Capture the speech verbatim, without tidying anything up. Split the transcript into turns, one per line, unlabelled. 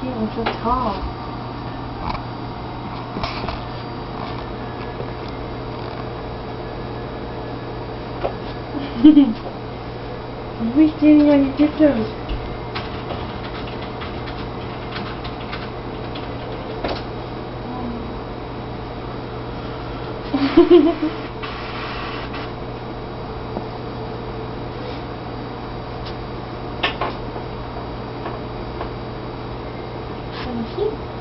standing so tall. Why are you standing on your tiptoes? Thank you.